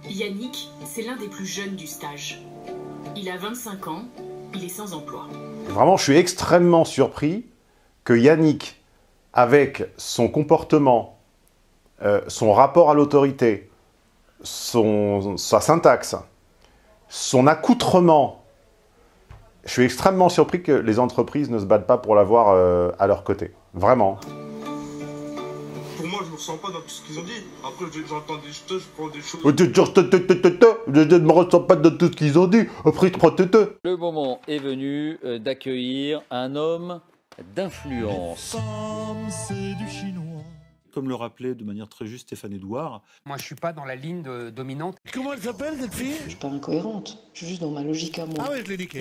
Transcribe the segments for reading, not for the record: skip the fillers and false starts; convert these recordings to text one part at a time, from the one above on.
Yannick, c'est l'un des plus jeunes du stage. Il a 25 ans, il est sans emploi. Vraiment, je suis extrêmement surpris que Yannick, avec son comportement, son rapport à l'autorité, sa syntaxe, son accoutrement, je suis extrêmement surpris que les entreprises ne se battent pas pour l'avoir à leur côté. Vraiment. Pour moi, je me ressens pas dans tout ce qu'ils ont dit. Après, j'entends des choses, je prends des choses. Je ne me ressens pas dans tout ce qu'ils ont dit. Après, je prends Le moment est venu d'accueillir un homme d'influence. C'est du chinois. Comme le rappelait de manière très juste Stéphane Edouard. Moi, je suis pas dans la ligne dominante. Comment elle s'appelle, cette fille? Je suis pas incohérente, je suis juste dans ma logique à moi. Ah ouais, je l'ai niqué.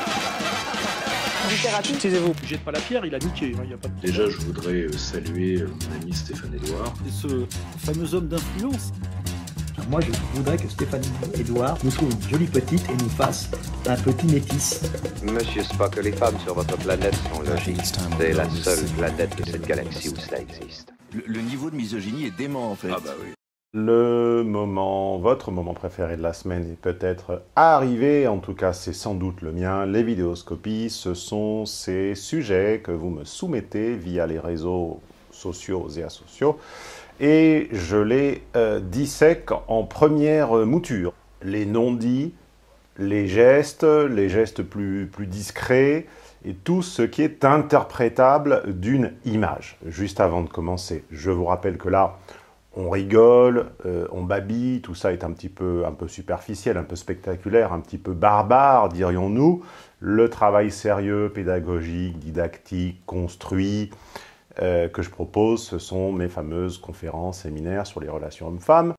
Taisez-vous. Jette pas la pierre, il a niqué. Y a pas de... Déjà, je voudrais saluer mon ami Stéphane Edouard. Et ce fameux homme d'influence. Moi, je voudrais que Stéphane Edouard nous trouve une jolie petite et nous fasse un petit métis. Monsieur Spock, les femmes sur votre planète sont logiques. C'est la seule planète de cette galaxie où cela existe. Le niveau de misogynie est dément, en fait. Ah bah oui. Le moment, votre moment préféré de la semaine est peut-être arrivé, en tout cas c'est sans doute le mien, les vidéoscopies, ce sont ces sujets que vous me soumettez via les réseaux sociaux et asociaux, et je les dissèque en première mouture. Les non-dits, les gestes plus discrets, et tout ce qui est interprétable d'une image. Juste avant de commencer, je vous rappelle que là, on rigole, on babille, tout ça est un peu superficiel, un peu spectaculaire, un petit peu barbare, dirions-nous. Le travail sérieux, pédagogique, didactique, construit, que je propose, ce sont mes fameuses conférences, séminaires sur les relations hommes-femmes.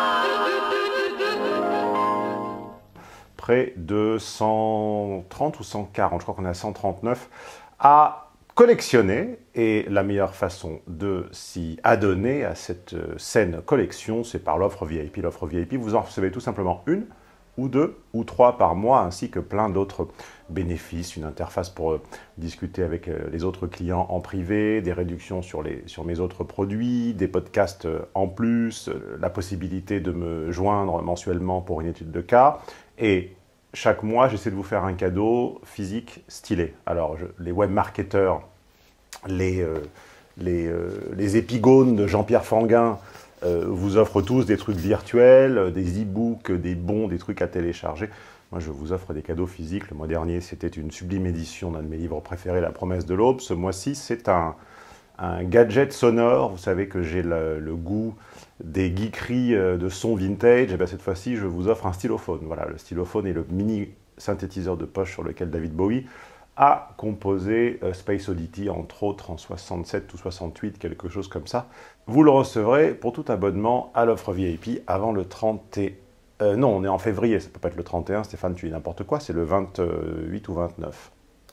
Près de 130 ou 140, je crois qu'on est à 139, à collectionner, et la meilleure façon de s'y adonner à cette saine collection, c'est par l'offre VIP. L'offre VIP, vous en recevez tout simplement une, ou deux, ou trois par mois, ainsi que plein d'autres bénéfices, une interface pour discuter avec les autres clients en privé, des réductions sur mes autres produits, des podcasts en plus, la possibilité de me joindre mensuellement pour une étude de cas, et chaque mois, j'essaie de vous faire un cadeau physique stylé. Alors, les webmarketeurs, les épigones de Jean-Pierre Fanguin vous offrent tous des trucs virtuels, des e-books, des bons, des trucs à télécharger. Moi, je vous offre des cadeaux physiques. Le mois dernier, c'était une sublime édition d'un de mes livres préférés, La promesse de l'aube. Ce mois-ci, c'est un gadget sonore. Vous savez que j'ai le goût des geekeries de son vintage. Et bien, cette fois-ci, je vous offre un stylophone. Voilà, le stylophone est le mini synthétiseur de poche sur lequel David Bowie a composé Space Oddity, entre autres, en 67 ou 68, quelque chose comme ça. Vous le recevrez pour tout abonnement à l'offre VIP avant le 31... non, on est en février, ça peut pas être le 31, Stéphane, tu dis n'importe quoi, c'est le 28 ou 29.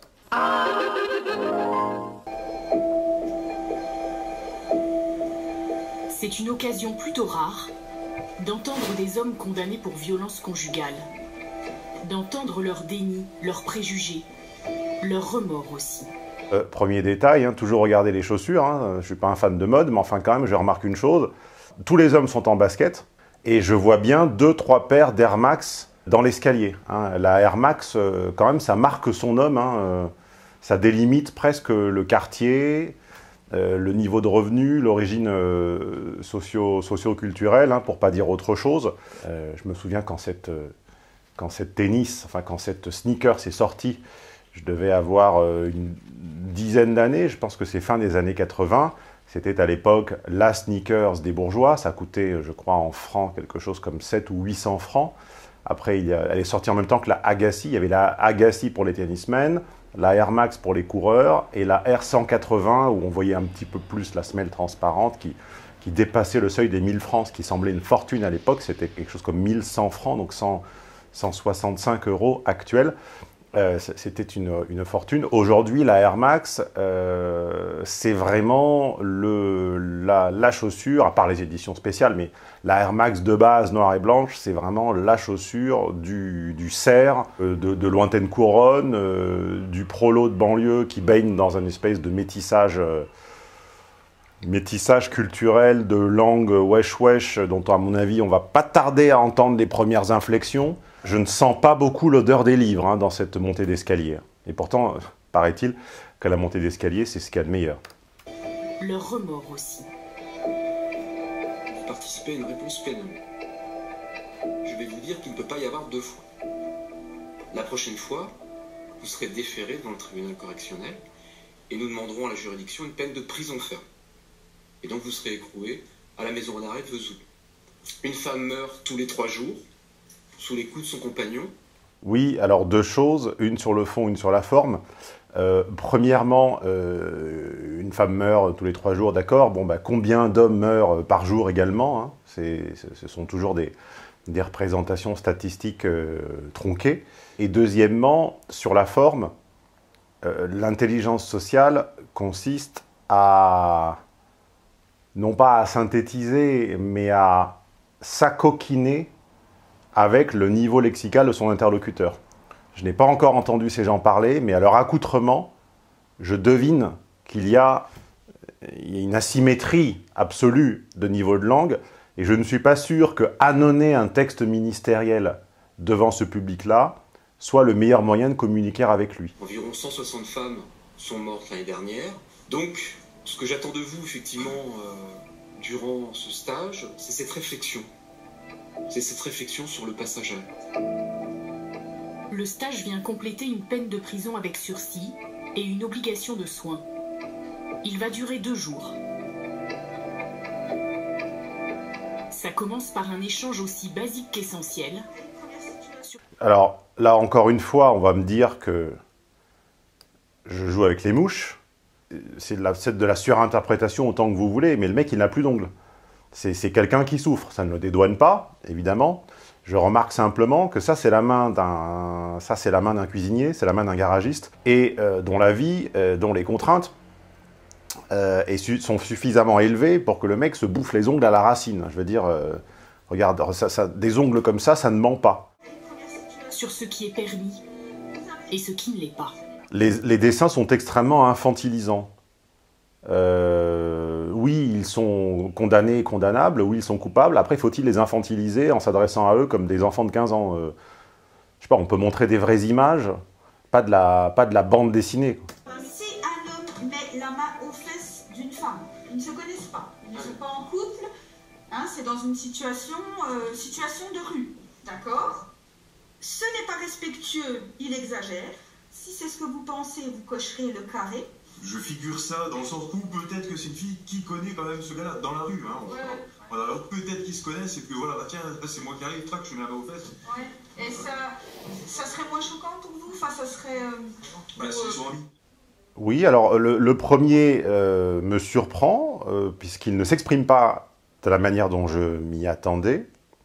C'est une occasion plutôt rare d'entendre des hommes condamnés pour violence conjugale, d'entendre leur déni, leurs préjugés, leurs remords aussi. Premier détail, hein, toujours regarder les chaussures, hein, je ne suis pas un fan de mode, mais enfin quand même, je remarque une chose, tous les hommes sont en basket, et je vois bien 2-3 paires d'Air Max dans l'escalier. Hein. La Air Max, quand même, ça marque son homme, hein, ça délimite presque le quartier, le niveau de revenu, l'origine socio-culturelle, hein, pour pas dire autre chose. Je me souviens quand cette sneaker s'est sortie, je devais avoir une dizaine d'années, je pense que c'est fin des années 80. C'était à l'époque la sneakers des bourgeois, ça coûtait, je crois, en francs, quelque chose comme 700 ou 800 francs. Après, elle est sortie en même temps que la Agassi. Il y avait la Agassi pour les tennismen, la Air Max pour les coureurs, et la Air 180, où on voyait un petit peu plus la semelle transparente, qui dépassait le seuil des 1000 francs, ce qui semblait une fortune à l'époque. C'était quelque chose comme 1100 francs, donc 165 € actuels. C'était une fortune. Aujourd'hui, la Air Max, c'est vraiment la chaussure, à part les éditions spéciales, mais la Air Max de base, noire et blanche, c'est vraiment la chaussure du cerf, de lointaine couronne, du prolo de banlieue qui baigne dans une espèce de métissage métissage culturel de langue wesh-wesh, dont à mon avis on va pas tarder à entendre les premières inflexions. Je ne sens pas beaucoup l'odeur des livres hein, dans cette montée d'escalier. Et pourtant, paraît-il qu'à la montée d'escalier, c'est ce qu'il y a de meilleur. Leur remords aussi. Vous participez à une réponse pénale. Je vais vous dire qu'il ne peut pas y avoir deux fois. La prochaine fois, vous serez déféré devant le tribunal correctionnel et nous demanderons à la juridiction une peine de prison ferme. Et donc vous serez écroué à la maison d'arrêt de Vesoul. Une femme meurt tous les 3 jours, sous les coups de son compagnon. Oui, alors deux choses, une sur le fond, une sur la forme. Premièrement, une femme meurt tous les 3 jours, d'accord. Bon, bah, combien d'hommes meurent par jour également hein, ce sont toujours des représentations statistiques tronquées. Et deuxièmement, sur la forme, l'intelligence sociale consiste à, non pas à synthétiser, mais à s'acoquiner avec le niveau lexical de son interlocuteur. Je n'ai pas encore entendu ces gens parler, mais à leur accoutrement, je devine qu'il y a une asymétrie absolue de niveau de langue, et je ne suis pas sûr que annoncer un texte ministériel devant ce public-là soit le meilleur moyen de communiquer avec lui. Environ 160 femmes sont mortes l'année dernière. Donc, ce que j'attends de vous, effectivement, durant ce stage, c'est cette réflexion. C'est cette réflexion sur le passage à l'acte. Le stage vient compléter une peine de prison avec sursis et une obligation de soins. Il va durer 2 jours. Ça commence par un échange aussi basique qu'essentiel. Alors, là, encore une fois, on va me dire que je joue avec les mouches. C'est de la surinterprétation autant que vous voulez, mais le mec, il n'a plus d'ongles. C'est quelqu'un qui souffre. Ça ne le dédouane pas, évidemment. Je remarque simplement que ça, c'est la main d'un cuisinier, c'est la main d'un garagiste, et dont la vie, dont les contraintes sont suffisamment élevées pour que le mec se bouffe les ongles à la racine. Je veux dire, regarde, des ongles comme ça ne ment pas. Sur ce qui est permis et ce qui ne l'est pas. Les dessins sont extrêmement infantilisants. Oui, ils sont condamnés et condamnables, oui, ils sont coupables. Après, faut-il les infantiliser en s'adressant à eux comme des enfants de 15 ans Je sais pas, on peut montrer des vraies images, pas de la bande dessinée. Si un homme met la main aux fesses d'une femme, ils ne se connaissent pas, ils ne sont pas en couple, hein, c'est dans une situation de rue, d'accord? Ce n'est pas respectueux, il exagère. Si c'est ce que vous pensez, vous cocherez le carré. Je figure ça dans le sens où peut-être que c'est une fille qui connaît quand même ce gars-là dans la rue. Hein, voilà, alors peut-être qu'ils se connaissent et que voilà, bah tiens, c'est moi qui arrive, trac, je mets la main aux fesses. Ouais. Et ça serait moins choquant pour vous? Enfin, ça serait... s'ils sont amis. Oui, alors le premier me surprend, puisqu'il ne s'exprime pas de la manière dont je m'y attendais.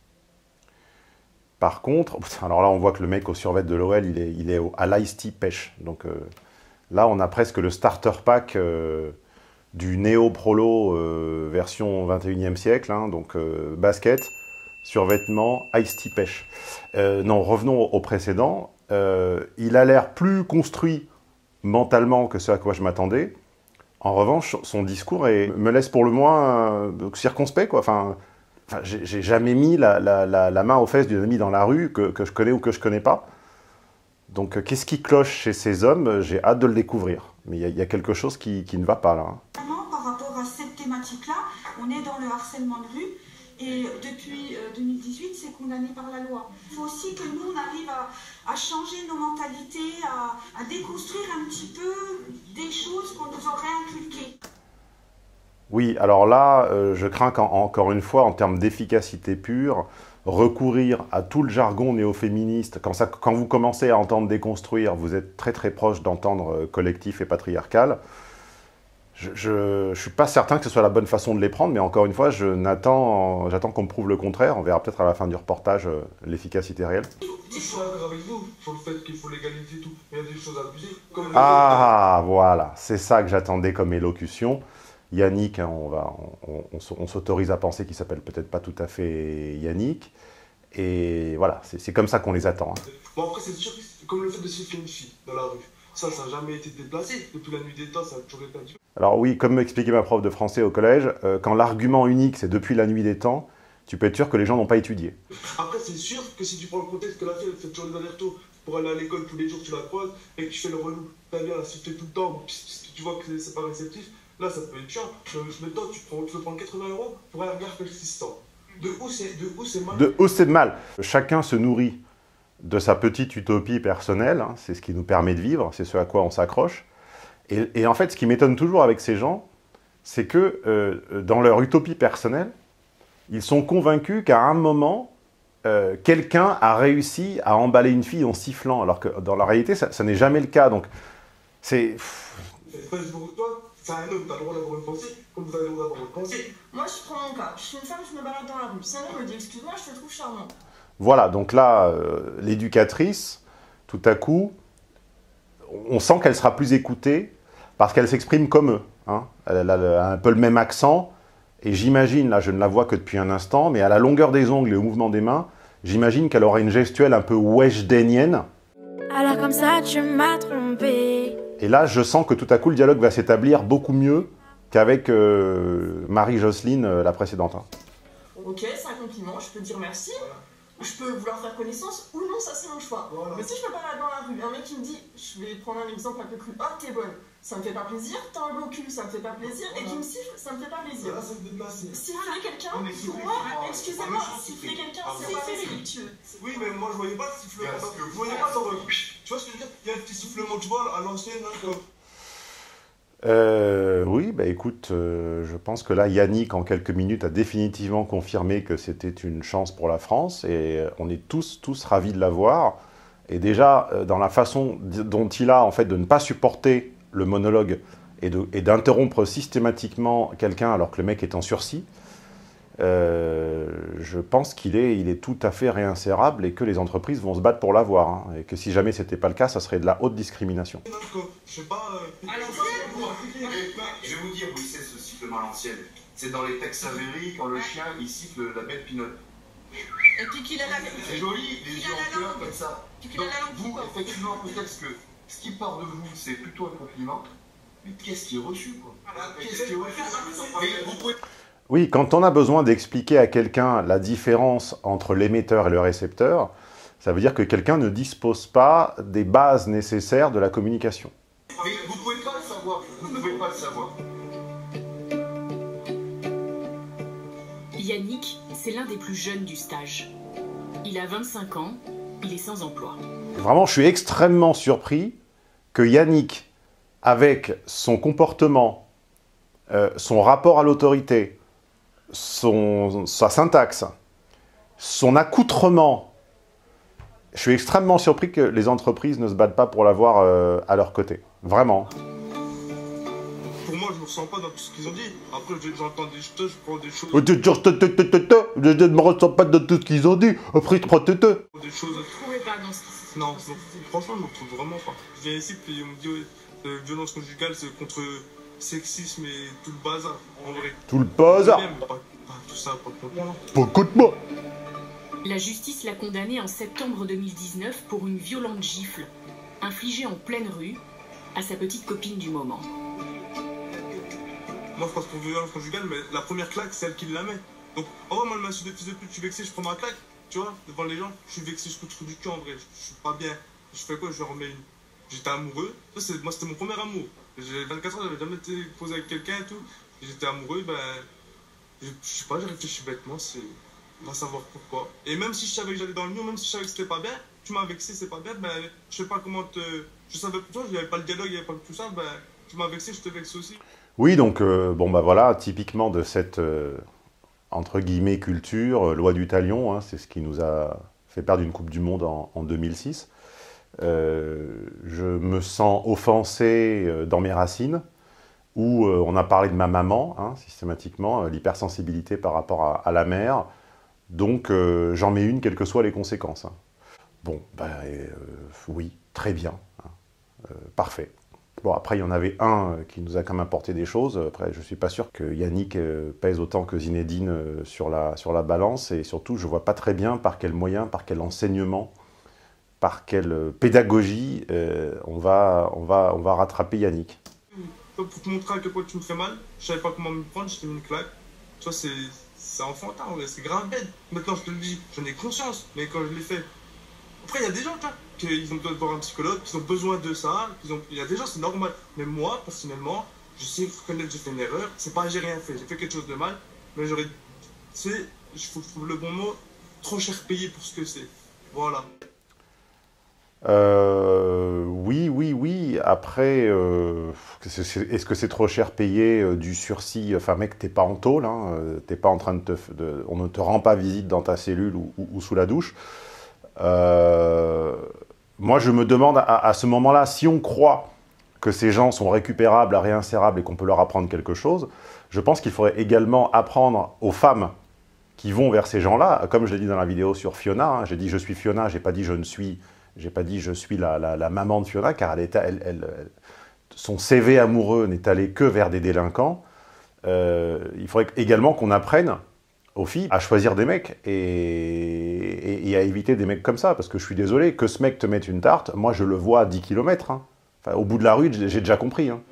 Par contre, alors là on voit que le mec au survêt de l'OL, il est à l'Ice Tea pêche. Donc là on a presque le starter pack du néo-prolo version 21e siècle. Hein, donc basket, survêtement, Ice Tea pêche. Non, revenons au précédent. Il a l'air plus construit mentalement que ce à quoi je m'attendais. En revanche, son discours me laisse pour le moins circonspect, quoi. Enfin, j'ai jamais mis la main aux fesses d'une amie dans la rue que je connais ou que je connais pas. Donc, qu'est-ce qui cloche chez ces hommes? J'ai hâte de le découvrir. Mais il y a quelque chose qui ne va pas, là. Vraiment, par rapport à cette thématique-là, on est dans le harcèlement de rue. Et depuis 2018, c'est condamné par la loi. Il faut aussi que nous, on arrive à changer nos mentalités, à déconstruire un petit peu des choses qu'on nous aurait inculquées. Oui, alors là, je crains qu'encore une fois, en termes d'efficacité pure, recourir à tout le jargon néo-féministe, quand vous commencez à entendre déconstruire, vous êtes très très proche d'entendre collectif et patriarcal. Je ne suis pas certain que ce soit la bonne façon de les prendre, mais encore une fois, j'attends qu'on me prouve le contraire. On verra peut-être à la fin du reportage l'efficacité réelle. Je suis d'accord avec vous sur le fait qu'il faut légaliser tout. Il y a des choses abusées. Ah, voilà, c'est ça que j'attendais comme élocution. Yannick, hein, on s'autorise à penser qu'il s'appelle peut-être pas tout à fait Yannick. Et voilà, c'est comme ça qu'on les attend. Hein. Bon, après, c'est sûr que comme le fait de siffler une fille dans la rue. Ça n'a jamais été déplacé. Depuis la nuit des temps, ça a toujours été un petit peu. Alors oui, comme m'expliquait ma prof de français au collège, quand l'argument unique c'est depuis la nuit des temps, tu peux être sûr que les gens n'ont pas étudié. Après, c'est sûr que si tu prends le contexte que la fille elle fait toujours des allers-retours pour aller à l'école tous les jours, tu la croises et que tu fais le relou, t'as bien assister tout le temps, tu vois que c'est pas réceptif, là ça peut être chiant. Maintenant, tu veux prendre 80 € pour un regard persistant. De où c'est mal? De où c'est mal. Chacun se nourrit de sa petite utopie personnelle, hein, c'est ce qui nous permet de vivre, c'est ce à quoi on s'accroche. Et en fait, ce qui m'étonne toujours avec ces gens, c'est que dans leur utopie personnelle, ils sont convaincus qu'à un moment, quelqu'un a réussi à emballer une fille en sifflant, alors que dans la réalité, ça n'est jamais le cas. Donc, c'est... Pour toi, c'est un homme, t'as le droit d'avoir une pensée, comme vous avez le droit d'avoir une pensée. Moi, je prends mon cas. Je suis une femme, je me balade dans la rue. Si un homme me dit « Excuse-moi, je te trouve charmant ». Voilà, donc là, l'éducatrice, tout à coup, on sent qu'elle sera plus écoutée parce qu'elle s'exprime comme eux. Hein. Elle a un peu le même accent, et j'imagine, là je ne la vois que depuis un instant, mais à la longueur des ongles et au mouvement des mains, j'imagine qu'elle aura une gestuelle un peu weshdennienne. Alors comme ça, tu m'as trompé. Et là, je sens que tout à coup, le dialogue va s'établir beaucoup mieux qu'avec Marie-Jocelyne, la précédente. Hein. Ok, c'est un compliment, je peux dire merci. Je peux vouloir faire connaissance ou non, ça c'est mon choix. Voilà. Mais si je me balade dans la rue, un mec qui me dit, je vais prendre un exemple un peu cru, oh t'es bonne, ça me fait pas plaisir, t'as un beau cul, ça me fait pas plaisir, et qui me siffle, ça me fait pas plaisir. Siffler quelqu'un, pour moi, excusez-moi, siffler quelqu'un, c'est pas respectueux. Oui, mais moi je voyais pas le sifflement. Je voyais pas genre, tu vois ce que je veux dire? Il y a un petit sifflement, tu vois, à l'ancienne, oui, bah écoute, je pense que là, Yannick, en quelques minutes, a définitivement confirmé que c'était une chance pour la France, et on est tous ravis de la voir. Et déjà, dans la façon dont il a, en fait, de ne pas supporter le monologue et d'interrompre systématiquement quelqu'un alors que le mec est en sursis, je pense qu'il est tout à fait réinsérable et que les entreprises vont se battre pour l'avoir. Hein, et que si jamais ce n'était pas le cas, ça serait de la haute discrimination. Je sais pas... Je vais vous dire où c'est ce sifflement à l'ancienne. C'est dans les Tex Avery quand le chien il siffle la belle pinotte. Et puis qu'il a la... C'est joli, les yeux en fleurs comme ça. Donc vous, effectivement, peut-être que ce qui part de vous, c'est plutôt un compliment. Mais qu'est-ce qui est reçu, quoi? Qu'est-ce qui est reçu? Oui, quand on a besoin d'expliquer à quelqu'un la différence entre l'émetteur et le récepteur, ça veut dire que quelqu'un ne dispose pas des bases nécessaires de la communication. Mais vous pouvez pas le savoir, vous ne pouvez pas le savoir. Yannick, c'est l'un des plus jeunes du stage. Il a 25 ans, il est sans emploi. Vraiment, je suis extrêmement surpris que Yannick, avec son comportement, son rapport à l'autorité, sa syntaxe, son accoutrement, je suis extrêmement surpris que les entreprises ne se battent pas pour l'avoir à leur côté. Vraiment. Pour moi, je me ressens pas dans tout ce qu'ils ont dit. Après, j'entends des choses, je prends des choses... Je ne me ressens pas dans tout ce qu'ils ont dit. Après, je prends des choses... Non, franchement, je me retrouve vraiment pas. Je viens ici, puis on me dit, violence conjugale, c'est contre sexisme et tout le bazar, en vrai. Tout le bazar. Tout ça, pas contre moi. La justice l'a condamné en septembre 2019 pour une violente gifle, infligée en pleine rue, à sa petite copine du moment. Moi, je passe pour violence conjugale, mais la première claque, c'est elle qui la met. Donc, en vrai, moi, le massif de fils de pute, je suis vexé, je prends ma claque, tu vois, devant les gens, je suis vexé, je trouve du cul, en vrai, je suis pas bien. Je fais quoi? Je remets une... J'étais amoureux, moi, c'était mon premier amour. J'ai 24 ans, j'avais jamais été posé avec quelqu'un et tout. J'étais amoureux, ben... Je sais pas, j'ai réfléchi bêtement, on va savoir pourquoi. Et même si je savais que j'allais dans le mur, même si je savais que c'était pas bien, tu m'as vexé, c'est pas bien, ben... Je sais pas comment te... Je savais, tu vois, il y avait pas le dialogue, il y avait pas tout ça, ben... Tu m'as vexé, je te vexe aussi. Oui, donc, bon, bah voilà, typiquement de cette, entre guillemets, culture, loi du talion, hein, c'est ce qui nous a fait perdre une Coupe du Monde en 2006. Je me sens offensé dans mes racines, où on a parlé de ma maman, hein, systématiquement, l'hypersensibilité par rapport à la mère, donc j'en mets une, quelles que soient les conséquences. Hein. Bon, ben, oui, très bien, hein, parfait. Bon, après, il y en avait un qui nous a quand même apporté des choses. Après, je ne suis pas sûr que Yannick pèse autant que Zinedine sur la balance. Et surtout, je ne vois pas très bien par quel moyen, par quel enseignement, par quelle pédagogie on va rattraper Yannick. Pour te montrer à quel point tu me fais mal, je savais pas comment me prendre, je t'ai mis une claque. Tu vois, c'est enfantin, c'est grave bête. Maintenant, je te le dis, j'en ai conscience, mais quand je l'ai fait. Après, il y a des gens, qui ont besoin de voir un psychologue, qui ont besoin de ça, il y a des gens, c'est normal. Mais moi, personnellement, je sais reconnaître que j'ai fait une erreur. C'est pas j'ai rien fait, j'ai fait quelque chose de mal, mais j'aurais. Tu sais, il faut que je trouve le bon mot, trop cher payé pour ce que c'est. Voilà. Oui. Après, est-ce que c'est trop cher payé du sursis? Enfin, mec, t'es pas en tôle, hein, t'es pas en train on ne te rend pas visite dans ta cellule ou sous la douche. Moi, je me demande à ce moment-là, si on croit que ces gens sont récupérables, réinsérables et qu'on peut leur apprendre quelque chose, je pense qu'il faudrait également apprendre aux femmes qui vont vers ces gens-là, comme je l'ai dit dans la vidéo sur Fiona, hein, j'ai dit je suis Fiona, j'ai pas dit je suis la maman de Fiona, car son CV amoureux n'est allé que vers des délinquants. Il faudrait également qu'on apprenne aux filles à choisir des mecs et à éviter des mecs comme ça, parce que je suis désolé, que ce mec te mette une tarte, moi je le vois à 10 km. Hein. Enfin, au bout de la rue, j'ai déjà compris. Hein.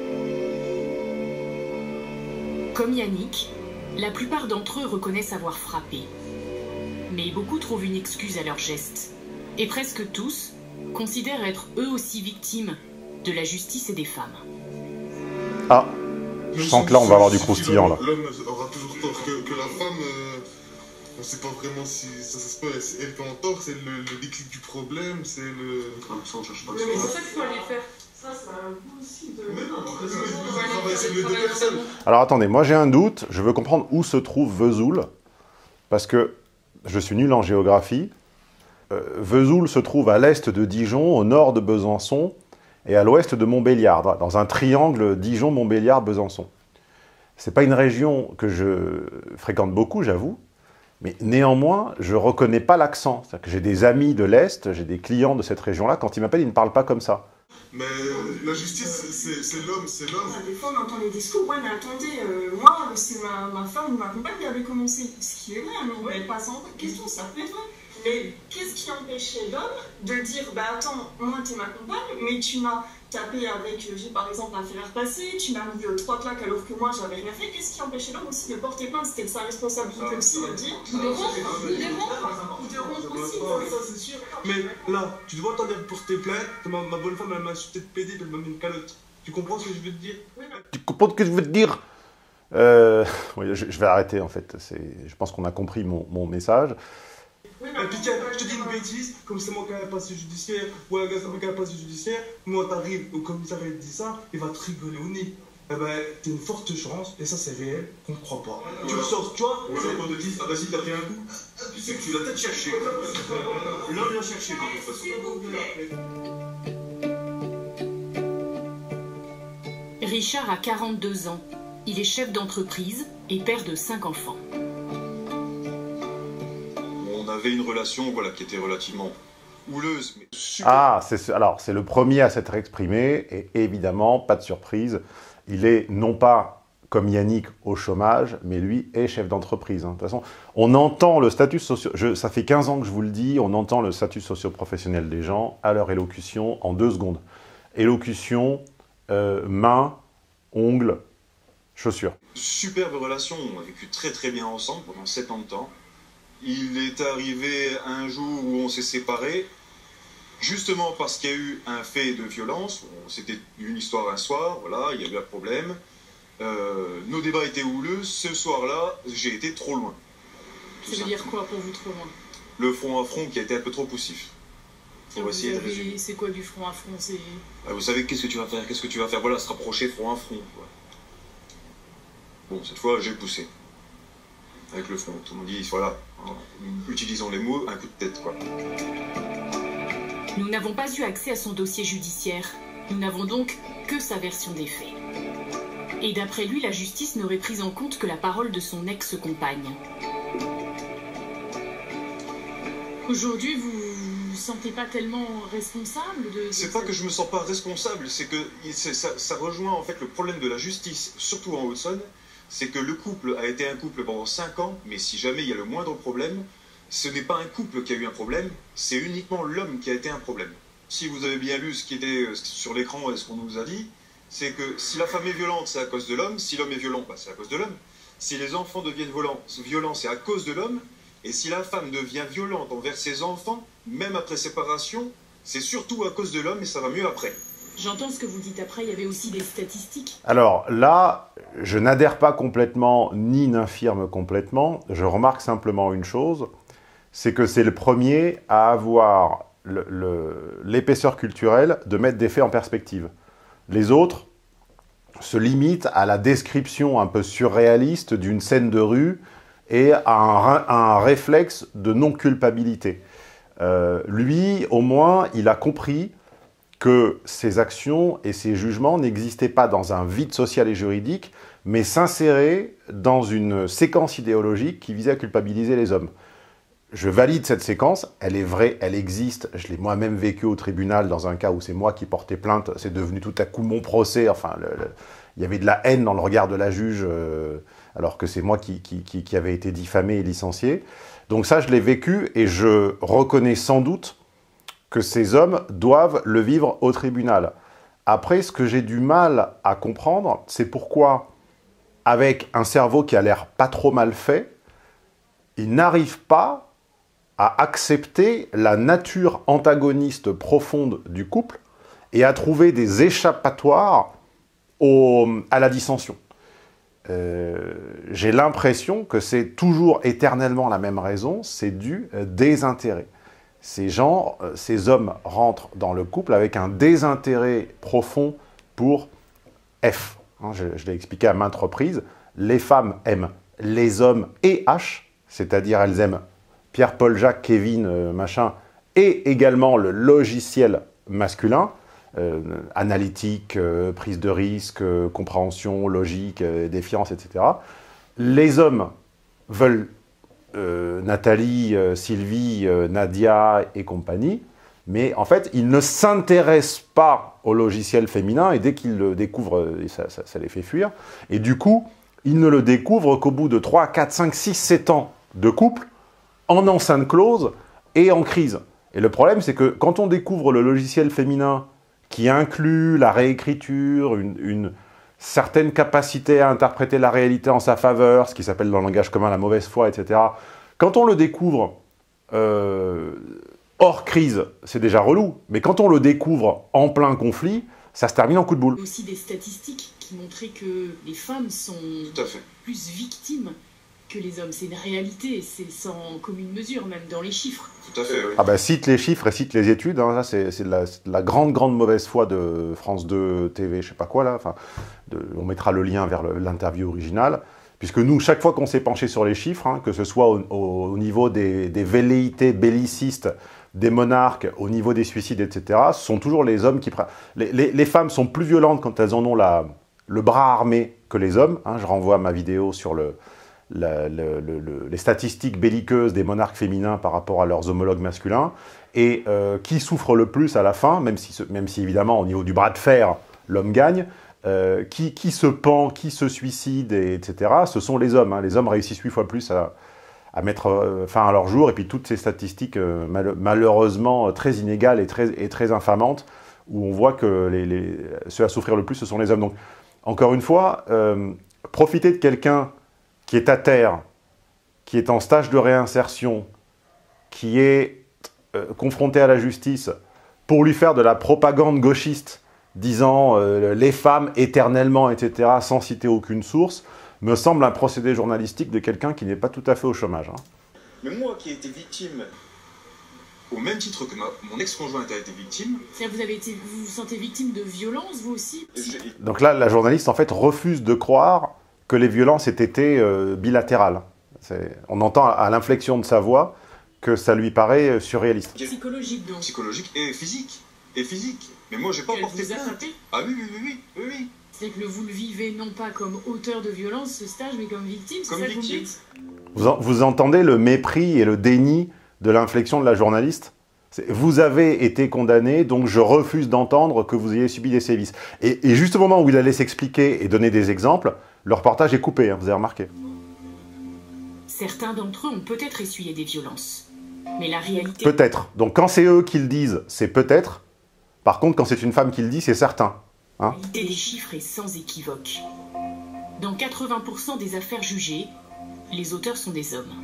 Comme Yannick, la plupart d'entre eux reconnaissent avoir frappé. Mais beaucoup trouvent une excuse à leurs gestes. Et presque tous considèrent être eux aussi victimes de la justice et des femmes. Ah, je sens que là on va avoir du croustillant là. L'homme aura toujours tort que la femme, on ne sait pas vraiment si ça se passe, c'est elle qui est en tort, c'est le déclic du problème, c'est le... Ça on cherche pas. Mais c'est ça qu'il faut aller faire. Ça, c'est un coup aussi de... Mais non, c'est les deux personnes. Alors attendez, moi j'ai un doute, je veux comprendre où se trouve Vesoul, parce que je suis nul en géographie. Vesoul se trouve à l'est de Dijon, au nord de Besançon et à l'ouest de Montbéliard, dans un triangle Dijon-Montbéliard-Besançon. Ce n'est pas une région que je fréquente beaucoup, j'avoue, mais néanmoins, je ne reconnais pas l'accent. C'est-à-dire que j'ai des amis de l'Est, j'ai des clients de cette région-là, quand ils m'appellent, ils ne parlent pas comme ça. Mais la justice, c'est l'homme, c'est l'homme. Des fois, on entend les discours, ouais, mais attendez, moi, c'est ma femme ou ma compagne qui avait commencé. Ce qui est vrai, mais on ne met pas ça en question, ça peut être vrai. Mais qu'est-ce qui empêchait l'homme de dire, bah attends, moi t'es ma compagne, mais tu m'as tapé avec, j'ai par exemple un fer à repasser, tu m'as mis 3 claques alors que moi j'avais rien fait. Qu'est-ce qui empêchait l'homme aussi de porter plainte? C'était de sa responsabilité aussi de dire, ou de rompre aussi. Ça c'est sûr. Mais là, tu dois t'en porter plainte, ma bonne femme elle m'a insulté de pédé, elle m'a mis une calotte. Tu comprends ce que je veux te dire? Tu comprends ce que je veux te dire? Oui, je vais arrêter en fait, je pense qu'on a compris mon message. Oui, et puis tiens, je te dis une bêtise, comme c'est moi qui ai un passé judiciaire, ou un gars qui a un passé judiciaire, moi t'arrives au commissariat et te dit ça, il va te rigoler au nez. Eh ben, t'as une forte chance, et ça c'est réel, qu'on ne croit pas. Tu ressors, tu vois? Ouais, on te dit, ah vas-y, t'as pris un coup, tu sais que tu l'as peut-être cherché. L'homme l'a cherché, de toute façon. Richard a 42 ans. Il est chef d'entreprise et père de 5 enfants. On avait une relation qui était relativement houleuse. Mais super. Ah, c'est le premier à s'être exprimé, et évidemment, pas de surprise, il est non pas comme Yannick au chômage, mais lui est chef d'entreprise. Hein. De toute façon, on entend le statut ça fait 15 ans que je vous le dis, on entend le statut socio-professionnel des gens à leur élocution en 2 secondes. Élocution, main, ongles, chaussures. Superbe relation, on a vécu très très bien ensemble pendant 7 ans de temps. Il est arrivé un jour où on s'est séparés, justement parce qu'il y a eu un fait de violence. C'était une histoire un soir, voilà, il y a eu un problème. Nos débats étaient houleux. Ce soir-là, j'ai été trop loin. Ça veut dire quoi pour vous trop loin? Le front à front qui a été un peu trop poussif. Pour essayer de résumer. C'est quoi du front à front? Vous savez, qu'est-ce que tu vas faire? Voilà, se rapprocher front à front. Quoi. Bon, cette fois, j'ai poussé. Avec le front. Tout le monde dit, voilà, utilisons les mots, un coup de tête, quoi. Nous n'avons pas eu accès à son dossier judiciaire. Nous n'avons donc que sa version des faits. Et d'après lui, la justice n'aurait pris en compte que la parole de son ex-compagne. Aujourd'hui, vous ne vous sentez pas tellement responsable de C'est pas que je me sens pas responsable, c'est que ça rejoint en fait le problème de la justice, surtout en Haute-Saône. C'est que le couple a été un couple pendant 5 ans, mais si jamais il y a le moindre problème, ce n'est pas un couple qui a eu un problème, c'est uniquement l'homme qui a été un problème. Si vous avez bien lu ce qui était sur l'écran et ce qu'on nous a dit, c'est que si la femme est violente, c'est à cause de l'homme. Si l'homme est violent, bah, c'est à cause de l'homme. Si les enfants deviennent violents, c'est à cause de l'homme. Et si la femme devient violente envers ses enfants, même après séparation, c'est surtout à cause de l'homme et ça va mieux après. J'entends ce que vous dites après, il y avait aussi des statistiques. Alors là, je n'adhère pas complètement, ni n'infirme complètement. Je remarque simplement une chose, c'est que c'est le premier à avoir l'épaisseur culturelle de mettre des faits en perspective. Les autres se limitent à la description un peu surréaliste d'une scène de rue et à un réflexe de non-culpabilité. Lui, au moins, il a compris que ses actions et ses jugements n'existaient pas dans un vide social et juridique, mais s'inséraient dans une séquence idéologique qui visait à culpabiliser les hommes. Je valide cette séquence, elle est vraie, elle existe, je l'ai moi-même vécu au tribunal dans un cas où c'est moi qui portais plainte, c'est devenu tout à coup mon procès, enfin, il y avait de la haine dans le regard de la juge, alors que c'est moi qui avait été diffamé et licencié. Donc ça, je l'ai vécu et je reconnais sans doute que ces hommes doivent le vivre au tribunal. Après, ce que j'ai du mal à comprendre, c'est pourquoi, avec un cerveau qui a l'air pas trop mal fait, ils n'arrivent pas à accepter la nature antagoniste profonde du couple et à trouver des échappatoires à la dissension. J'ai l'impression que c'est toujours éternellement la même raison, c'est du désintérêt. Ces hommes rentrent dans le couple avec un désintérêt profond pour F. Je l'ai expliqué à maintes reprises, les femmes aiment les hommes et H, c'est-à-dire elles aiment Pierre, Paul, Jacques, Kevin, machin, et également le logiciel masculin, analytique, prise de risque, compréhension, logique, défiance, etc. Les hommes veulent Nathalie, Sylvie, Nadia et compagnie, mais en fait, ils ne s'intéressent pas au logiciel féminin, et dès qu'ils le découvrent, ça les fait fuir, et du coup, ils ne le découvrent qu'au bout de 3, 4, 5, 6, 7 ans de couple, en enceinte close et en crise. Et le problème, c'est que quand on découvre le logiciel féminin qui inclut la réécriture, une certaine capacité à interpréter la réalité en sa faveur, ce qui s'appelle dans le langage commun la mauvaise foi, etc. Quand on le découvre hors crise, c'est déjà relou, mais quand on le découvre en plein conflit, ça se termine en coup de boule. Il y a aussi des statistiques qui montraient que les femmes sont plus victimes que les hommes. C'est une réalité, c'est sans commune mesure, même dans les chiffres. Tout à fait, oui. Ah bah, cite les chiffres et cite les études, hein, là c'est de la grande mauvaise foi de France 2 TV, je sais pas quoi là, enfin, on mettra le lien vers l'interview originale, puisque nous, chaque fois qu'on s'est penché sur les chiffres, hein, que ce soit au niveau des velléités bellicistes des monarques, au niveau des suicides, etc., ce sont toujours les hommes qui... Les femmes sont plus violentes quand elles en ont le bras armé que les hommes, hein, je renvoie à ma vidéo sur les statistiques belliqueuses des monarques féminins par rapport à leurs homologues masculins, et qui souffre le plus à la fin, même si évidemment au niveau du bras de fer, l'homme gagne, qui se pend, qui se suicide, etc., ce sont les hommes. Hein. Les hommes réussissent 8 fois plus à mettre fin à leur jour, et puis toutes ces statistiques malheureusement très inégales et très infamantes, où on voit que ceux à souffrir le plus, ce sont les hommes. Donc, encore une fois, profiter de quelqu'un qui est à terre, qui est en stage de réinsertion, qui est confronté à la justice, pour lui faire de la propagande gauchiste, disant les femmes éternellement, etc., sans citer aucune source, me semble un procédé journalistique de quelqu'un qui n'est pas tout à fait au chômage. Hein. Mais moi qui ai été victime, au même titre que mon ex-conjointe a été victime... Vous vous sentez victime de violence, vous aussi? Donc là, la journaliste, en fait, refuse de croire que les violences aient été bilatérales. On entend à l'inflexion de sa voix que ça lui paraît surréaliste. Psychologique, donc. Psychologique et physique. Et physique. Mais moi, j'ai pas porté plainte. Ah oui. C'est que vous le vivez non pas comme auteur de violence, ce stage, mais comme victime, c'est ça que vous me dites? Vous entendez le mépris et le déni de l'inflexion de la journaliste? Vous avez été condamné, donc je refuse d'entendre que vous ayez subi des sévices. Et juste au moment où il allait s'expliquer et donner des exemples, le reportage est coupé, hein, vous avez remarqué. Certains d'entre eux ont peut-être essuyé des violences. Mais la réalité... Peut-être. Donc quand c'est eux qui le disent, c'est peut-être. Par contre, quand c'est une femme qui le dit, c'est certain. Hein? La qualité des chiffres est sans équivoque. Dans 80% des affaires jugées, les auteurs sont des hommes.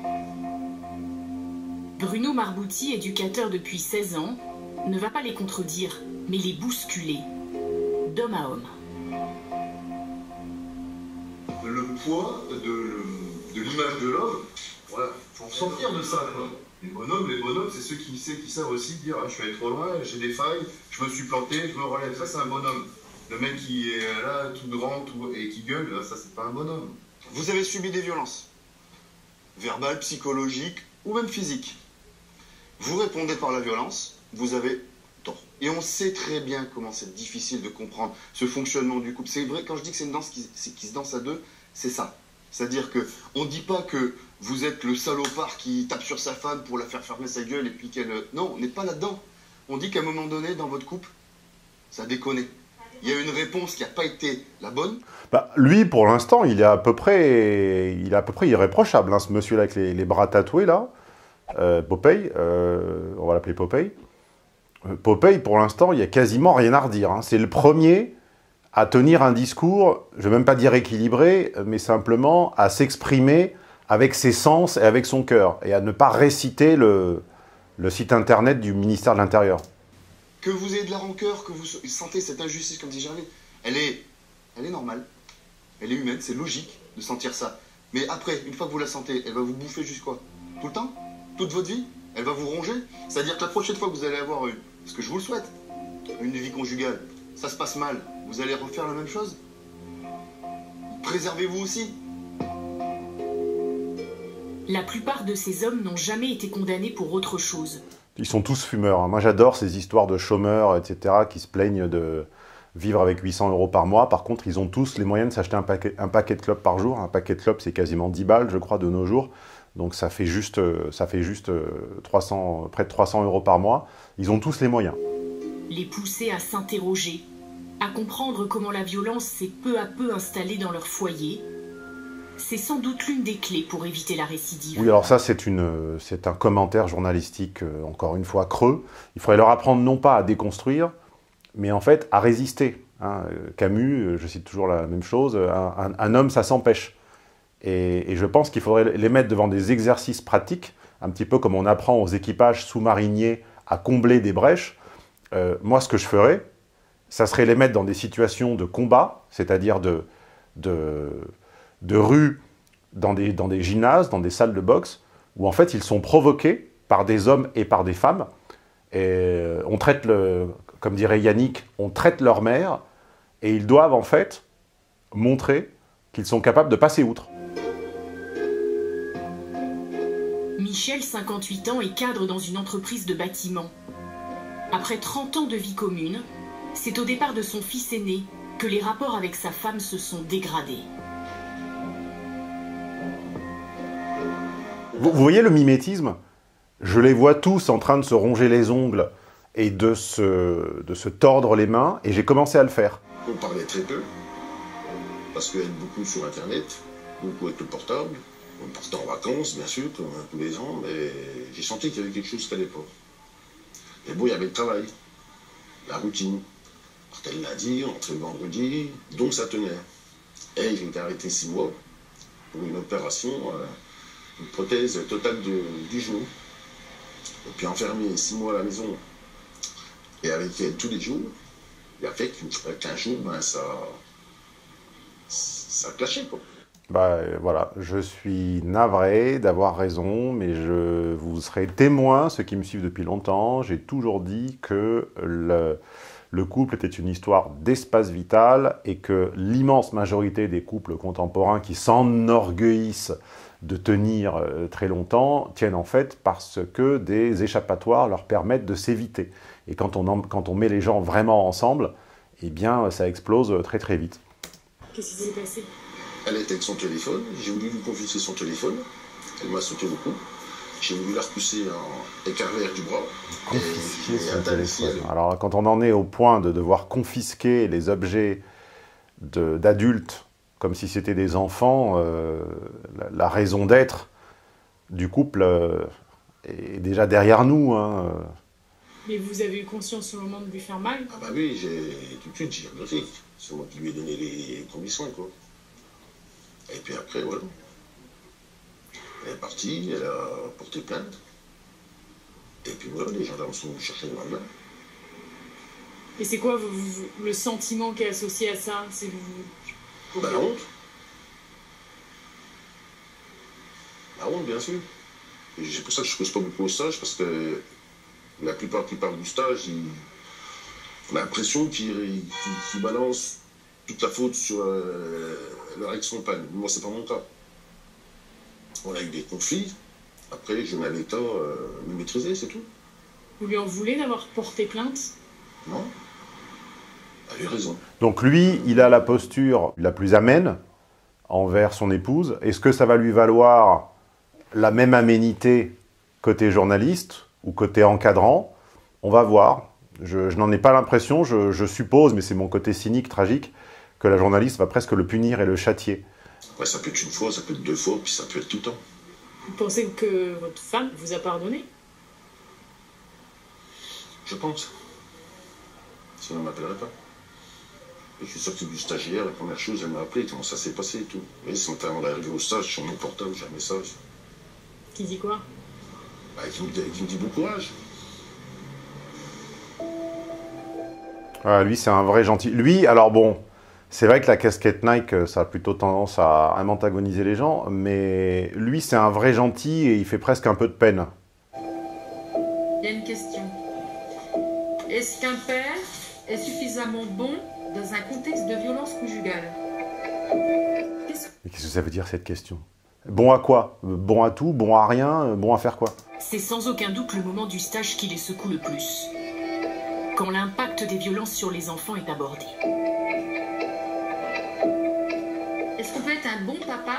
Bruno Marbouti, éducateur depuis 16 ans, ne va pas les contredire, mais les bousculer, d'homme à homme. Le poids de l'image de l'homme, voilà, faut sortir de ça, quoi. Les bonhommes, c'est ceux qui savent aussi dire ah, je suis allé trop loin, j'ai des failles, je me suis planté, je me relève. Ça, c'est un bonhomme. Le mec qui est là, tout grand et qui gueule, ça, c'est pas un bonhomme. Vous avez subi des violences, verbales, psychologiques ou même physiques. Vous répondez par la violence, vous avez tort. Et on sait très bien comment c'est difficile de comprendre ce fonctionnement du couple. C'est vrai, quand je dis que c'est une danse qui se danse à deux, c'est ça. C'est-à-dire qu'on ne dit pas que vous êtes le salopard qui tape sur sa femme pour la faire fermer sa gueule et puis qu'elle... Non, on n'est pas là-dedans. On dit qu'à un moment donné, dans votre couple, ça déconne. Il y a une réponse qui n'a pas été la bonne. Bah, lui, pour l'instant, il est à peu près irréprochable, hein, ce monsieur-là avec les bras tatoués, là. Popeye, on va l'appeler Popeye. Popeye, pour l'instant, il n'y a quasiment rien à redire. Hein. C'est le premier à tenir un discours, je ne vais même pas dire équilibré, mais simplement à s'exprimer avec ses sens et avec son cœur, et à ne pas réciter le site internet du ministère de l'Intérieur. Que vous ayez de la rancœur, que vous sentez cette injustice, comme dit Gervais, elle est normale, elle est humaine, c'est logique de sentir ça. Mais après, une fois que vous la sentez, elle va vous bouffer jusqu'à quoi? Tout le temps? Toute votre vie? Elle va vous ronger? C'est-à-dire que la prochaine fois que vous allez avoir parce que je vous le souhaite, une vie conjugale, ça se passe mal, vous allez refaire la même chose? Préservez-vous aussi. La plupart de ces hommes n'ont jamais été condamnés pour autre chose. Ils sont tous fumeurs. Hein. Moi, j'adore ces histoires de chômeurs, etc., qui se plaignent de vivre avec 800 € par mois. Par contre, ils ont tous les moyens de s'acheter un paquet de clopes par jour. Un paquet de clopes, c'est quasiment 10 balles, je crois, de nos jours. Donc, ça fait juste près de 300 € par mois. Ils ont tous les moyens. Les pousser à s'interroger, à comprendre comment la violence s'est peu à peu installée dans leur foyer, c'est sans doute l'une des clés pour éviter la récidive. Oui, alors ça, c'est un commentaire journalistique, encore une fois, creux. Il faudrait leur apprendre non pas à déconstruire, mais en fait à résister. Hein. Camus, je cite toujours la même chose, un homme, ça s'empêche. Et je pense qu'il faudrait les mettre devant des exercices pratiques, un petit peu comme on apprend aux équipages sous-mariniers à combler des brèches. Moi, ce que je ferais, ça serait les mettre dans des situations de combat, c'est-à-dire de rue, dans des gymnases, dans des salles de boxe, où en fait ils sont provoqués par des hommes et par des femmes. Et on traite, comme dirait Yannick, on traite leur mère, et ils doivent en fait montrer qu'ils sont capables de passer outre. Michel, 58 ans, est cadre dans une entreprise de bâtiment. Après 30 ans de vie commune, c'est au départ de son fils aîné que les rapports avec sa femme se sont dégradés. Vous voyez le mimétisme? Je les vois tous en train de se ronger les ongles et de se tordre les mains, et j'ai commencé à le faire. On parlait très peu, parce qu'il y a beaucoup sur Internet, beaucoup avec le portable. On partait en vacances, bien sûr, comme tous les ans, mais j'ai senti qu'il y avait quelque chose qui n'allait pas. Mais bon, il y avait le travail, la routine. On partait le lundi, on rentrait le vendredi, donc ça tenait. Et j'ai été arrêté 6 mois pour une opération, une prothèse totale du genou. Et puis enfermé 6 mois à la maison, et avec elle tous les jours, il a fait qu'un jour, ben, ça clashait, quoi. Bah, voilà, je suis navré d'avoir raison, mais je vous serai témoin, ceux qui me suivent depuis longtemps, j'ai toujours dit que le couple était une histoire d'espace vital et que l'immense majorité des couples contemporains qui s'enorgueillissent de tenir très longtemps tiennent en fait parce que des échappatoires leur permettent de s'éviter. Et quand on met les gens vraiment ensemble, eh bien ça explose très très vite. Qu'est-ce qui s'est passé? Elle était avec son téléphone, j'ai voulu lui confisquer son téléphone, elle m'a sauté le cou, j'ai voulu la repousser en écarvert du bras. Confisquer son téléphone. Alors quand on en est au point de devoir confisquer les objets d'adultes, comme si c'était des enfants, la raison d'être du couple est déjà derrière nous. Hein. Mais vous avez eu conscience au moment de lui faire mal? Ah bah oui, tout de suite, j'ai regretté. C'est moi qui lui ai donné les premiers soins, quoi. Et puis après, voilà. Elle est partie, elle a porté plainte. Et puis voilà, les gendarmes sont venus chercher le lendemain. Et c'est quoi le sentiment qui est associé à ça? C'est Bah, la honte. La honte, bien sûr. Et c'est pour ça que je ne cause pas beaucoup au stage, parce que la plupart qui parlent du stage, on a l'impression qu'ils balancent toute la faute sur leur ex-compagne. Moi, c'est pas mon cas. On a eu des conflits. Après, je n'avais pas me maîtriser, c'est tout. Vous lui en voulez d'avoir porté plainte? Non. Elle a eu raison. Donc lui, il a la posture la plus amène envers son épouse. Est-ce que ça va lui valoir la même aménité côté journaliste ou côté encadrant? On va voir. Je n'en ai pas l'impression, je suppose, mais c'est mon côté cynique, tragique, que la journaliste va presque le punir et le châtier. Ouais, ça peut être une fois, ça peut être deux fois, puis ça peut être tout le temps. Vous pensez que votre femme vous a pardonné? Je pense. Sinon, elle ne m'appellerait pas. Et je suis sorti du stagiaire, la première chose, elle m'a appelé, comment ça s'est passé et tout. Et avant d'arriver au stage, sur mon portable, j'ai un message. Qui dit quoi? Bah, qui me dit bon courage. Ah, lui, c'est un vrai gentil. Lui, alors bon, c'est vrai que la casquette Nike, ça a plutôt tendance à antagoniser les gens, mais lui, c'est un vrai gentil et il fait presque un peu de peine. Il y a une question. Est-ce qu'un père est suffisamment bon dans un contexte de violence conjugale? Mais qu'est-ce que ça veut dire, cette question? Bon à quoi? Bon à tout? Bon à rien? Bon à faire quoi? C'est sans aucun doute le moment du stage qui les secoue le plus. Quand l'impact des violences sur les enfants est abordé. Est-ce qu'on peut être un bon papa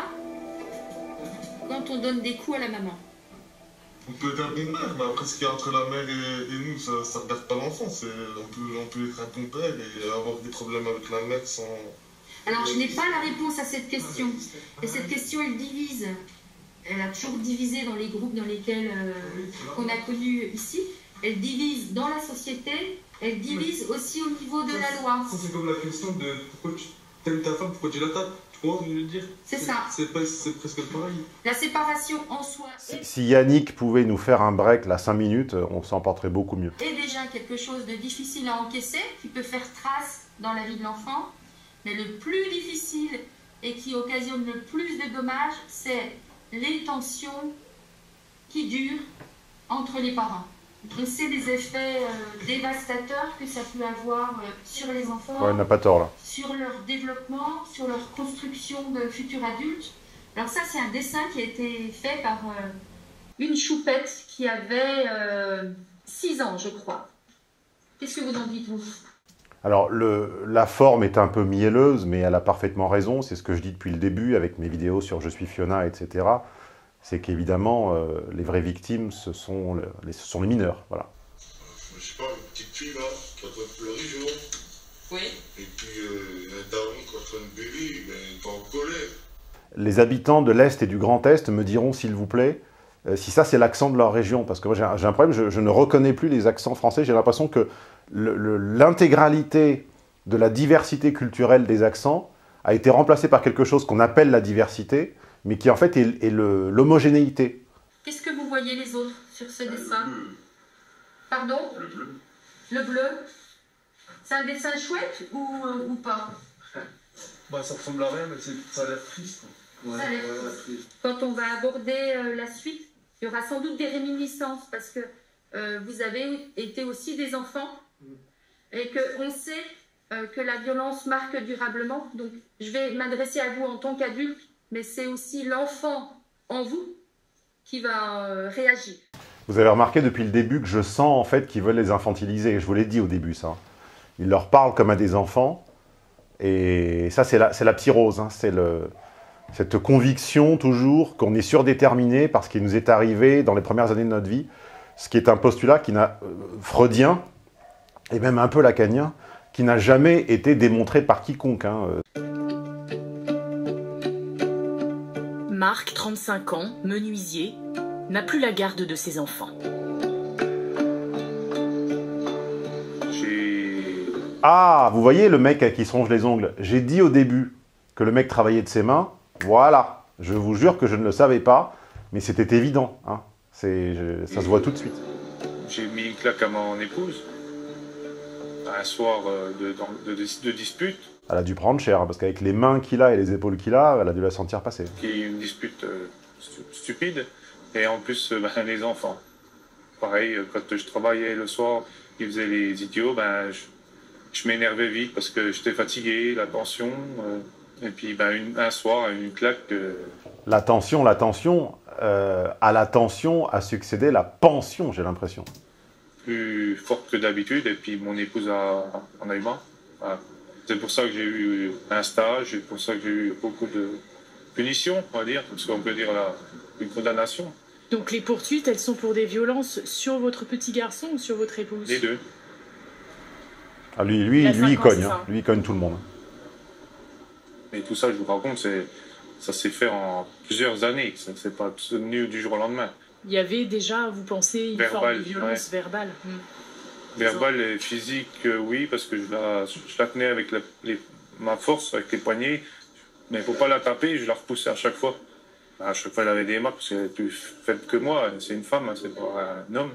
quand on donne des coups à la maman? On peut être un bon père, mais après ce qu'il y a entre la mère et nous, ça ne regarde pas l'enfant. On peut être un bon père et avoir des problèmes avec la mère sans... Alors je n'ai pas la réponse à cette question. Et cette question, elle divise. Elle a toujours divisé dans les groupes dans lesquels qu'on a connus ici. Elle divise dans la société, elle divise aussi au niveau de la loi. Ça, c'est comme la question de pourquoi tu t'aimes ta femme, pourquoi tu la tapes. Tu vois ce que je veux dire? C'est ça. C'est presque pareil. La séparation en soi Si Yannick pouvait nous faire un break, là, 5 minutes, on s'en porterait beaucoup mieux. est déjà quelque chose de difficile à encaisser, qui peut faire trace dans la vie de l'enfant. Mais le plus difficile et qui occasionne le plus de dommages, c'est les tensions qui durent entre les parents. On sait les effets dévastateurs que ça peut avoir sur les enfants, Ouais, il n'a pas tort, là. sur leur développement, sur leur construction de futurs adultes. Alors ça, c'est un dessin qui a été fait par une choupette qui avait 6 ans, je crois. Qu'est-ce que vous en dites, vous? Alors, la forme est un peu mielleuse, mais elle a parfaitement raison. C'est ce que je dis depuis le début avec mes vidéos sur Je suis Fiona, etc. C'est qu'évidemment, les vraies victimes, ce sont les mineurs. Voilà. Je sais pas, une petite fille là, qui est en train de pleurer, je vois. Oui. Et puis un daron qui est en train de bêler, il est en colère. Les habitants de l'Est et du Grand Est me diront, s'il vous plaît, si ça c'est l'accent de leur région. Parce que moi j'ai un problème, je ne reconnais plus les accents français. J'ai l'impression que l'intégralité de la diversité culturelle des accents a été remplacée par quelque chose qu'on appelle la diversité, mais qui en fait est l'homogénéité. Qu'est-ce que vous voyez les autres sur ce dessin? Pardon? Le bleu. Le bleu? C'est un dessin chouette ou pas? Bah ça ressemble à rien, mais ça a l'air triste. Ouais, ça a l'air triste. Quand on va aborder la suite, il y aura sans doute des réminiscences, parce que vous avez été aussi des enfants, et qu'on sait que la violence marque durablement. Donc je vais m'adresser à vous en tant qu'adulte, mais c'est aussi l'enfant en vous qui va réagir. Vous avez remarqué depuis le début que je sens en fait qu'ils veulent les infantiliser. Je vous l'ai dit au début, ça. Ils leur parlent comme à des enfants. Et ça, c'est la psyrose. Hein. C'est cette conviction toujours qu'on est surdéterminé par ce qui nous est arrivé dans les premières années de notre vie. Ce qui est un postulat qui n'a freudien, et même un peu lacanien, qui n'a jamais été démontré par quiconque. Hein. Marc, 35 ans, menuisier, n'a plus la garde de ses enfants. Ah, vous voyez le mec à qui se ronge les ongles? J'ai dit au début que le mec travaillait de ses mains. Voilà. Je vous jure que je ne le savais pas, mais c'était évident. Hein. Ça se voit tout de suite. J'ai mis une claque à mon épouse. Un soir de dispute. Elle a dû prendre cher, hein, parce qu'avec les mains qu'il a et les épaules qu'il a, elle a dû la sentir passer. Qui est une dispute stupide. Et en plus, les enfants. Pareil, quand je travaillais le soir, ils faisaient les idiots, je m'énervais vite parce que j'étais fatigué, la tension. Et puis un soir, une claque. La tension, à la tension a succédé la pension, j'ai l'impression. Plus forte que d'habitude, et puis mon épouse en a eu marre. Voilà. C'est pour ça que j'ai eu un stage, c'est pour ça que j'ai eu beaucoup de punitions, on va dire, parce qu'on peut dire une condamnation. Donc les poursuites, elles sont pour des violences sur votre petit garçon ou sur votre épouse? Les deux. Ah, lui il cogne, hein. Lui il cogne tout le monde. Et tout ça, je vous raconte, ça s'est fait en plusieurs années, ça ne s'est pas tenu du jour au lendemain. Il y avait déjà, vous pensez, une forme de violence verbale? Verbale et physique, oui, parce que je la tenais avec ma force, avec les poignets, mais il ne faut pas la taper, je la repoussais à chaque fois. À chaque fois, elle avait des marques, parce qu'elle est plus faible que moi, c'est une femme, c'est pas un homme.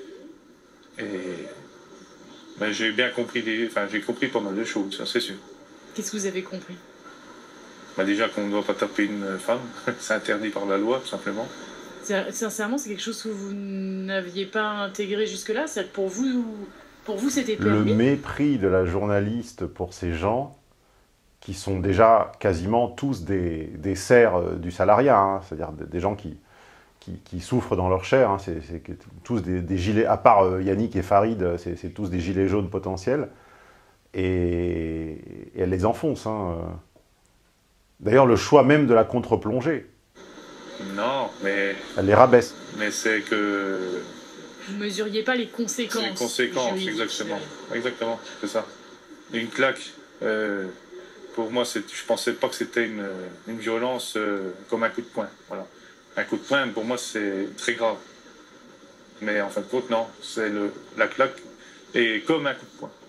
Et j'ai bien compris, j'ai compris pas mal de choses, ça c'est sûr. Qu'est-ce que vous avez compris? Déjà qu'on ne doit pas taper une femme, c'est interdit par la loi, tout simplement. Sincèrement, c'est quelque chose que vous n'aviez pas intégré jusque-là? C'est-à-dire que pour vous c'était permis? Le mépris de la journaliste pour ces gens qui sont déjà quasiment tous des serfs du salariat, hein, c'est-à-dire des gens qui souffrent dans leur chair, hein, c'est tous des gilets, à part Yannick et Farid, c'est tous des gilets jaunes potentiels, et elle les enfonce. Hein. D'ailleurs, le choix même de la contre-plongée. Non, mais... Elle les rabaisse. Mais c'est que... Vous ne mesuriez pas les conséquences. Les conséquences, exactement. Exactement, c'est ça. Une claque, pour moi, je ne pensais pas que c'était une violence comme un coup de poing. Voilà. Un coup de poing, pour moi, c'est très grave. Mais en fin de compte, non. C'est la claque est comme un coup de poing.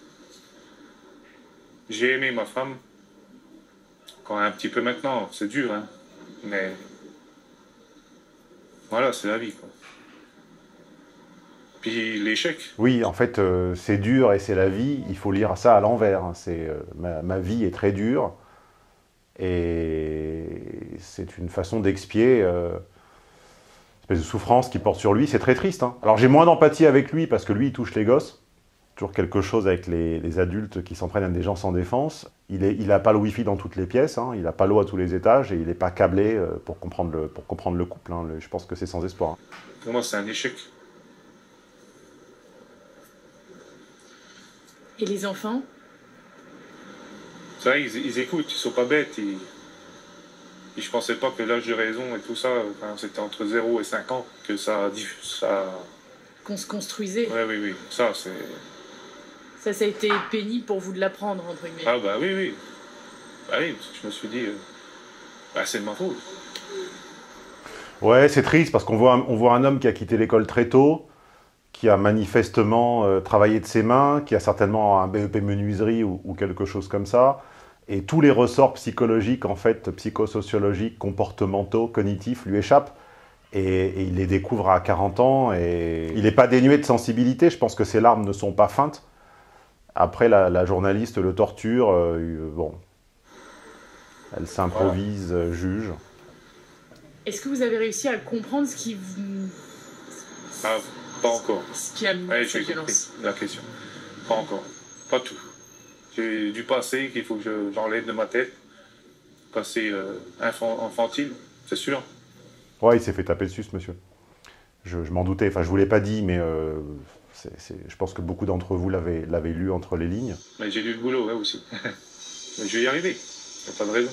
J'ai aimé ma femme. Quand un petit peu maintenant, c'est dur, hein. Mais... Voilà, c'est la vie, quoi. Puis l'échec. Oui, en fait, c'est dur et c'est la vie. Il faut lire ça à l'envers. Hein. Ma vie est très dure et c'est une façon d'expier une espèce de souffrance qu'il porte sur lui. C'est très triste. Hein. Alors j'ai moins d'empathie avec lui parce que lui, il touche les gosses. Toujours quelque chose avec les adultes qui s'en prennent à des gens sans défense. Il n'a pas le wifi dans toutes les pièces, hein. Il n'a pas l'eau à tous les étages et il n'est pas câblé pour comprendre le couple. Hein. Je pense que c'est sans espoir. Hein. Pour moi, c'est un échec. Et les enfants? Ça, ils écoutent, ils sont pas bêtes. Je pensais pas que l'âge de raison et tout ça, c'était entre 0 et 5 ans que ça... Qu'on se construisait. Oui. Ça, c'est... Ça a été pénible pour vous de l'apprendre, entre guillemets. Ah bah oui. Bah oui, parce que je me suis dit, c'est de ma faute. Ouais, c'est triste parce qu'on voit un homme qui a quitté l'école très tôt, qui a manifestement travaillé de ses mains, qui a certainement un BEP menuiserie ou quelque chose comme ça, et tous les ressorts psychologiques, en fait, psychosociologiques, comportementaux, cognitifs lui échappent, et il les découvre à 40 ans, et il n'est pas dénué de sensibilité, je pense que ses larmes ne sont pas feintes. Après, la journaliste le torture, bon, elle s'improvise, juge. Est-ce que vous avez réussi à comprendre ce qui vous... Pas encore. Ce qui a amené cette violence? La question. Pas encore. Pas tout. J'ai du passé qu'il faut que j'enlève de ma tête. Passé infantile, c'est sûr. Ouais, il s'est fait taper dessus, ce monsieur. Je m'en doutais. Enfin, je ne vous l'ai pas dit, mais je pense que beaucoup d'entre vous l'avez lu entre les lignes. Mais j'ai du boulot, ouais, aussi. Mais je vais y arriver. Il n'y a pas de raison.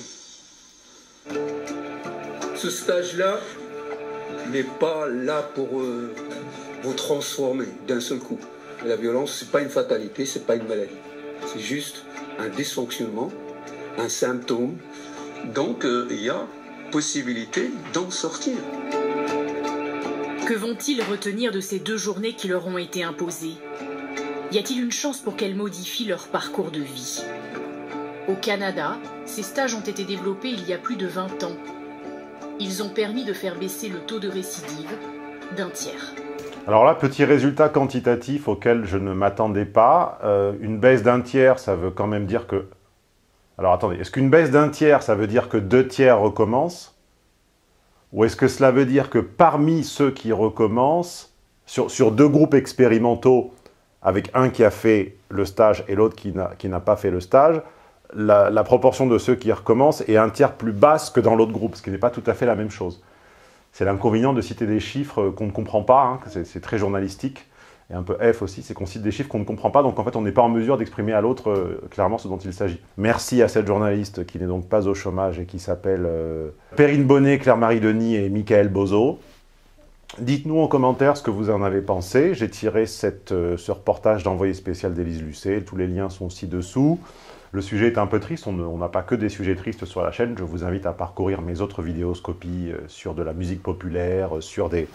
Ce stage-là n'est pas là pour vous transformer d'un seul coup. La violence, c'est pas une fatalité, c'est pas une maladie. C'est juste un dysfonctionnement, un symptôme. Donc, il y a possibilité d'en sortir. Que vont-ils retenir de ces 2 journées qui leur ont été imposées? Y a-t-il une chance pour qu'elles modifient leur parcours de vie? Au Canada, ces stages ont été développés il y a plus de 20 ans. Ils ont permis de faire baisser le taux de récidive d'1 tiers. Alors là, petit résultat quantitatif auquel je ne m'attendais pas. Une baisse d'1 tiers, ça veut quand même dire que... Alors attendez, est-ce qu'une baisse d'1 tiers, ça veut dire que 2 tiers recommencent? Ou est-ce que cela veut dire que parmi ceux qui recommencent, sur 2 groupes expérimentaux, avec un qui a fait le stage et l'autre qui n'a pas fait le stage, la proportion de ceux qui recommencent est 1 tiers plus basse que dans l'autre groupe, ce qui n'est pas tout à fait la même chose. C'est l'inconvénient de citer des chiffres qu'on ne comprend pas, hein, c'est très journalistique, et un peu F aussi, c'est qu'on cite des chiffres qu'on ne comprend pas, donc en fait on n'est pas en mesure d'exprimer à l'autre clairement ce dont il s'agit. Merci à cette journaliste qui n'est donc pas au chômage et qui s'appelle Perrine Bonnet, Claire-Marie Denis et Michael Bozo. Dites-nous en commentaire ce que vous en avez pensé. J'ai tiré ce reportage d'Envoyé spécial d'Élise Lucet, tous les liens sont ci-dessous. Le sujet est un peu triste, on n'a pas que des sujets tristes sur la chaîne. Je vous invite à parcourir mes autres vidéoscopies sur de la musique populaire, sur des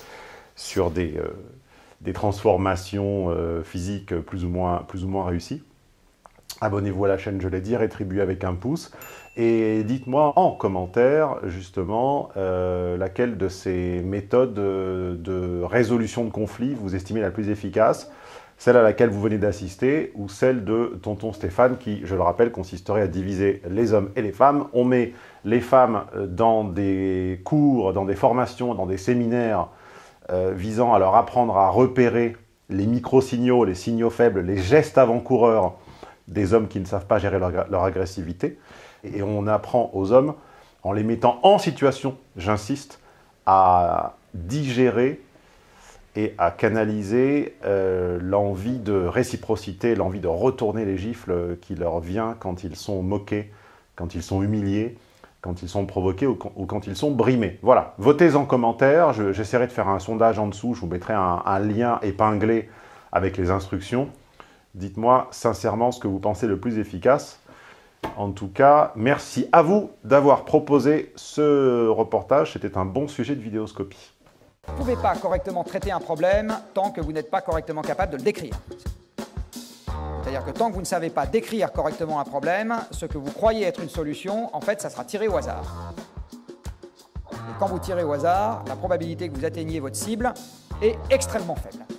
transformations physiques plus ou moins réussies. Abonnez-vous à la chaîne, je l'ai dit, rétribuez avec un pouce. Et dites-moi en commentaire, justement, laquelle de ces méthodes de résolution de conflits vous estimez la plus efficace. Celle à laquelle vous venez d'assister ou celle de tonton Stéphane qui, je le rappelle, consisterait à diviser les hommes et les femmes. On met les femmes dans des cours, dans des formations, dans des séminaires visant à leur apprendre à repérer les micro-signaux, les signaux faibles, les gestes avant-coureurs des hommes qui ne savent pas gérer leur agressivité. Et on apprend aux hommes, en les mettant en situation, j'insiste, à digérer et à canaliser l'envie de réciprocité, l'envie de retourner les gifles qui leur vient quand ils sont moqués, quand ils sont humiliés, quand ils sont provoqués ou quand ils sont brimés. Voilà, votez en commentaire, j'essaierai de faire un sondage en dessous, je vous mettrai un lien épinglé avec les instructions. Dites-moi sincèrement ce que vous pensez le plus efficace. En tout cas, merci à vous d'avoir proposé ce reportage, c'était un bon sujet de vidéoscopie. Vous ne pouvez pas correctement traiter un problème tant que vous n'êtes pas correctement capable de le décrire. C'est-à-dire que tant que vous ne savez pas décrire correctement un problème, ce que vous croyez être une solution, en fait, ça sera tiré au hasard. Et quand vous tirez au hasard, la probabilité que vous atteigniez votre cible est extrêmement faible.